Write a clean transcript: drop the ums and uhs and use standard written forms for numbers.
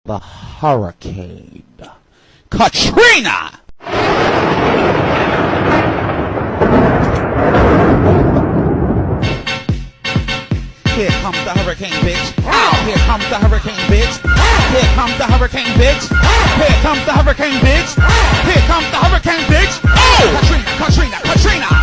the Hurricane Katrina. Here comes the hurricane, bitch. Here comes the hurricane, bitch. Here comes the hurricane, bitch. Here comes the hurricane, bitch. Here comes the hurricane, bitch. Oh! Katrina, Katrina, Katrina.